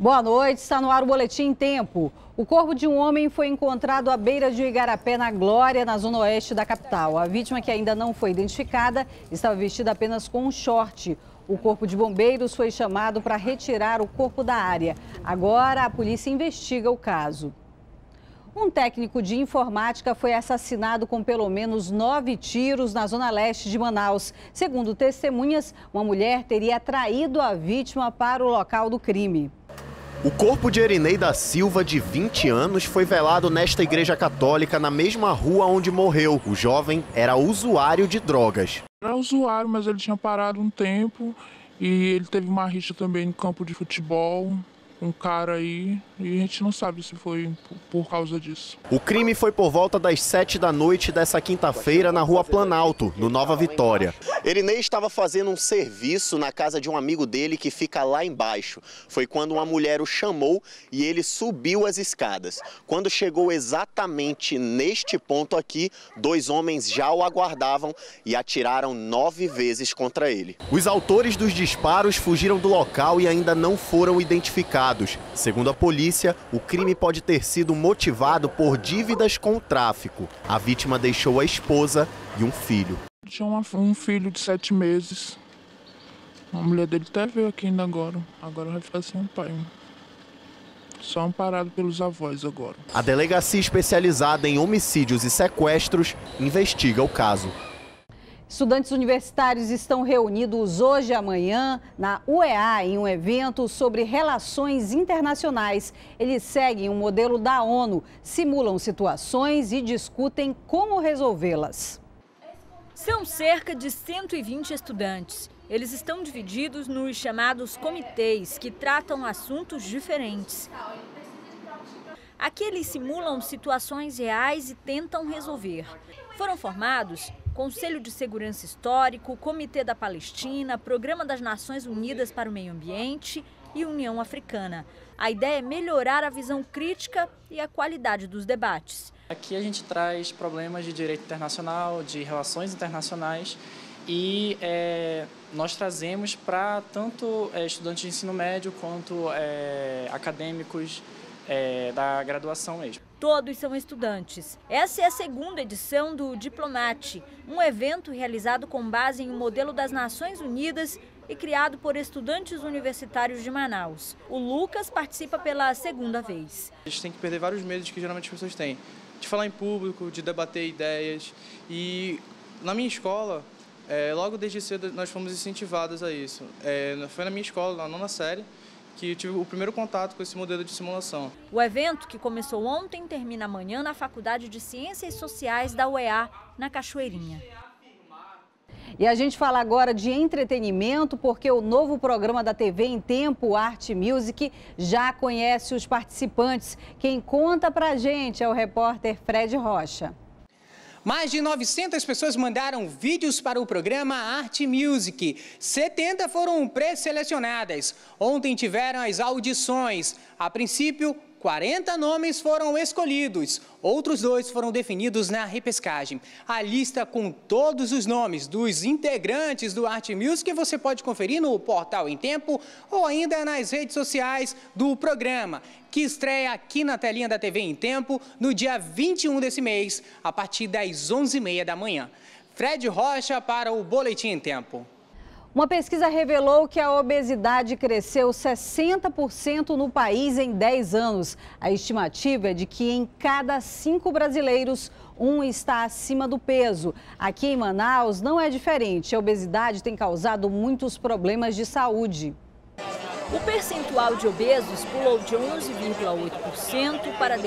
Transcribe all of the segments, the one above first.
Boa noite, está no ar o Boletim em Tempo. O corpo de um homem foi encontrado à beira de um igarapé na Glória, na zona oeste da capital. A vítima, que ainda não foi identificada, estava vestida apenas com um short. O corpo de bombeiros foi chamado para retirar o corpo da área. Agora a polícia investiga o caso. Um técnico de informática foi assassinado com pelo menos 9 tiros na zona leste de Manaus. Segundo testemunhas, uma mulher teria traído a vítima para o local do crime. O corpo de Erinei da Silva, de 20 anos, foi velado nesta igreja católica, na mesma rua onde morreu. O jovem era usuário de drogas. Era usuário, mas ele tinha parado um tempo e ele teve uma rixa também no campo de futebol. Um cara aí, e a gente não sabe se foi por causa disso. O crime foi por volta das 7 da noite dessa quinta-feira na Rua Planalto, no Nova Vitória. Erinei estava fazendo um serviço na casa de um amigo dele que fica lá embaixo. Foi quando uma mulher o chamou e ele subiu as escadas. Quando chegou exatamente neste ponto aqui, 2 homens já o aguardavam e atiraram 9 vezes contra ele. Os autores dos disparos fugiram do local e ainda não foram identificados. Segundo a polícia, o crime pode ter sido motivado por dívidas com o tráfico. A vítima deixou a esposa e um filho. Tinha um filho de 7 meses. A mulher dele até veio aqui ainda agora. Agora vai ficar sem um pai. Só amparado pelos avós agora. A delegacia especializada em homicídios e sequestros investiga o caso. Estudantes universitários estão reunidos hoje e amanhã na UEA em um evento sobre relações internacionais. Eles seguem um modelo da ONU, simulam situações e discutem como resolvê-las. São cerca de 120 estudantes. Eles estão divididos nos chamados comitês, que tratam assuntos diferentes. Aqui eles simulam situações reais e tentam resolver. Foram formados Conselho de Segurança Histórico, Comitê da Palestina, Programa das Nações Unidas para o Meio Ambiente e União Africana. A ideia é melhorar a visão crítica e a qualidade dos debates. Aqui a gente traz problemas de direito internacional, de relações internacionais e nós trazemos para tanto estudantes de ensino médio quanto acadêmicos da graduação mesmo. Todos são estudantes. Essa é a segunda edição do Diplomate, um evento realizado com base em um modelo das Nações Unidas e criado por estudantes universitários de Manaus. O Lucas participa pela segunda vez. A gente tem que perder vários medos que geralmente as pessoas têm, de falar em público, de debater ideias. E na minha escola, logo desde cedo nós fomos incentivados a isso. Foi na minha escola, na 9ª série, que eu tive o primeiro contato com esse modelo de simulação. O evento, que começou ontem, termina amanhã na Faculdade de Ciências Sociais da UEA, na Cachoeirinha. E a gente fala agora de entretenimento, porque o novo programa da TV em Tempo, Arte Music, já conhece os participantes. Quem conta pra gente é o repórter Fred Rocha. Mais de 900 pessoas mandaram vídeos para o programa Arte Music. 70 foram pré-selecionadas. Ontem tiveram as audições. A princípio, 40 nomes foram escolhidos. Outros 2 foram definidos na repescagem. A lista com todos os nomes dos integrantes do Arte Music você pode conferir no portal Em Tempo ou ainda nas redes sociais do programa, que estreia aqui na telinha da TV Em Tempo no dia 21 desse mês, a partir das 11h30 da manhã. Fred Rocha para o Boletim em Tempo. Uma pesquisa revelou que a obesidade cresceu 60% no país em 10 anos. A estimativa é de que em cada 5 brasileiros, 1 está acima do peso. Aqui em Manaus não é diferente. A obesidade tem causado muitos problemas de saúde. O percentual de obesos pulou de 11,8% para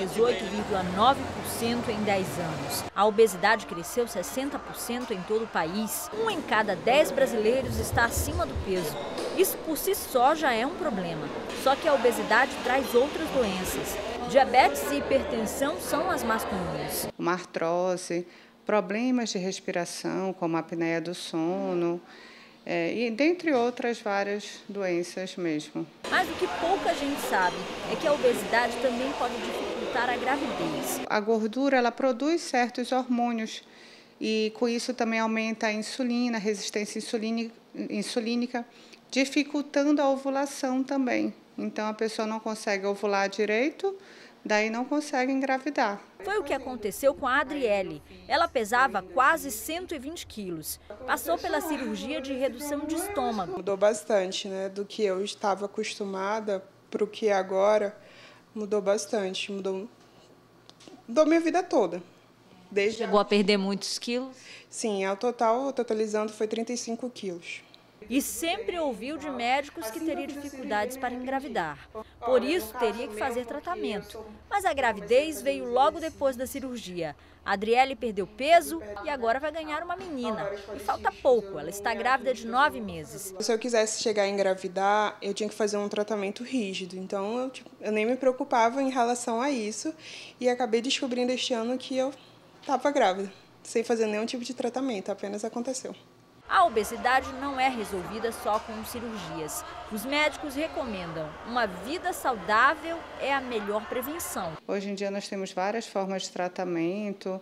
18,9% em 10 anos. A obesidade cresceu 60% em todo o país. 1 em cada 10 brasileiros está acima do peso. Isso por si só já é um problema. Só que a obesidade traz outras doenças. Diabetes e hipertensão são as mais comuns. Uma artrose, problemas de respiração, como a apneia do sono, e dentre outras várias doenças mesmo. Mas o que pouca gente sabe é que a obesidade também pode dificultar a gravidez. A gordura, ela produz certos hormônios e com isso também aumenta a insulina, a resistência insulínica, dificultando a ovulação também. então a pessoa não consegue ovular direito, daí não consegue engravidar. Foi o que aconteceu com a Adriele. Ela pesava quase 120 quilos. Passou pela cirurgia de redução de estômago. Mudou bastante, né? Do que eu estava acostumada para o que é agora, mudou bastante. Mudou minha vida toda. Chegou a perder muitos quilos? Sim, totalizando, foi 35 quilos. E sempre ouviu de médicos que teria dificuldades para engravidar. Por isso, teria que fazer tratamento. Mas a gravidez veio logo depois da cirurgia. A Adriele perdeu peso e agora vai ganhar uma menina. E falta pouco, ela está grávida de 9 meses. Se eu quisesse chegar a engravidar, eu tinha que fazer um tratamento rígido. Então, eu nem me preocupava em relação a isso. E acabei descobrindo este ano que eu estava grávida, sem fazer nenhum tipo de tratamento, apenas aconteceu. A obesidade não é resolvida só com cirurgias. Os médicos recomendam uma vida saudável é a melhor prevenção. Hoje em dia nós temos várias formas de tratamento,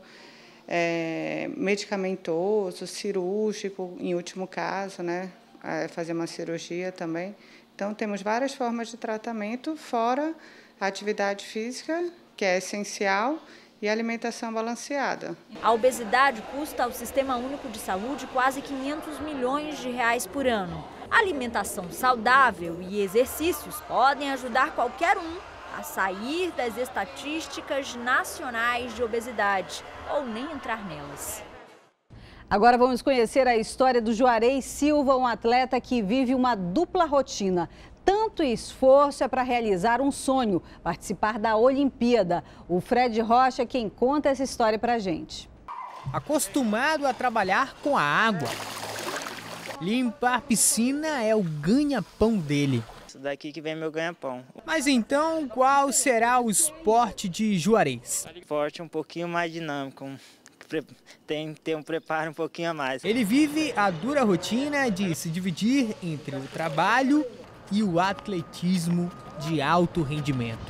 medicamentoso, cirúrgico, em último caso, né? Fazer uma cirurgia também. Então temos várias formas de tratamento, fora a atividade física, que é essencial, e alimentação balanceada. A obesidade custa ao Sistema Único de Saúde quase 500 milhões de reais por ano. Alimentação saudável e exercícios podem ajudar qualquer um a sair das estatísticas nacionais de obesidade ou nem entrar nelas. Agora vamos conhecer a história do Juarez Silva, um atleta que vive uma dupla rotina. Tanto esforço é para realizar um sonho, participar da Olimpíada. O Fred Rocha é quem conta essa história para a gente. Acostumado a trabalhar com a água, limpar piscina é o ganha-pão dele. Isso daqui que vem meu ganha-pão. Mas então, qual será o esporte de Juarez? Esporte um pouquinho mais dinâmico. Tem que ter um preparo um pouquinho a mais. Ele vive a dura rotina de se dividir entre o trabalho e o atletismo de alto rendimento.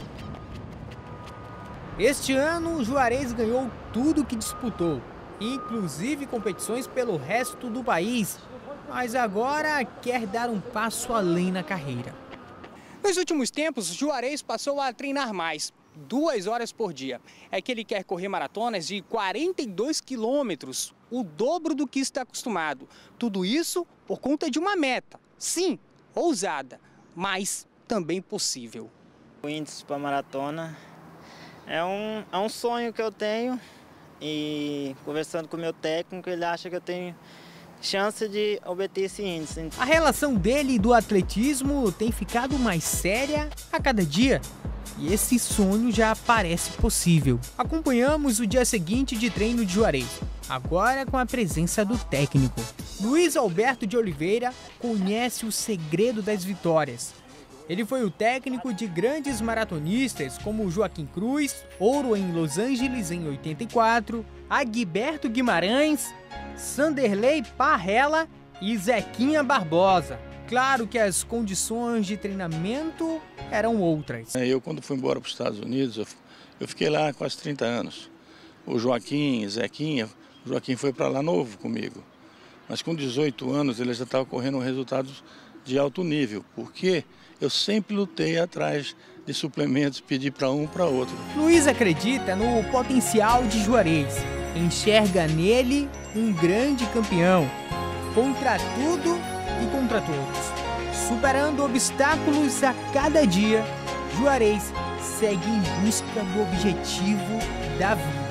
Este ano, o Juarez ganhou tudo que disputou, inclusive competições pelo resto do país, mas agora quer dar um passo além na carreira. Nos últimos tempos, Juarez passou a treinar mais, 2 horas por dia. É que ele quer correr maratonas de 42 quilômetros, o dobro do que está acostumado. Tudo isso por conta de uma meta. Sim, ousada, mas também possível. O índice para maratona é um sonho que eu tenho e conversando com o meu técnico, ele acha que eu tenho chance de obter esse índice. A relação dele e do atletismo tem ficado mais séria a cada dia e esse sonho já parece possível. Acompanhamos o dia seguinte de treino de Juarez, agora com a presença do técnico. Luiz Alberto de Oliveira conhece o segredo das vitórias. Ele foi o técnico de grandes maratonistas como Joaquim Cruz, ouro em Los Angeles em 84, Agberto Guimarães, Sanderley Parrella e Zequinha Barbosa. Claro que as condições de treinamento eram outras. Eu, quando fui embora para os Estados Unidos, eu fiquei lá quase 30 anos. O Joaquim, Zequinha, o Joaquim foi para lá novo comigo. Mas com 18 anos ele já estava correndo resultados de alto nível, porque eu sempre lutei atrás de suplementos, pedi para um para outro. Luiz acredita no potencial de Juarez, enxerga nele um grande campeão, contra tudo e contra todos. Superando obstáculos a cada dia, Juarez segue em busca do objetivo da vida.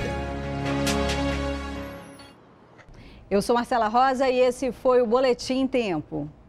Eu sou Marcela Rosa e esse foi o Boletim Tempo.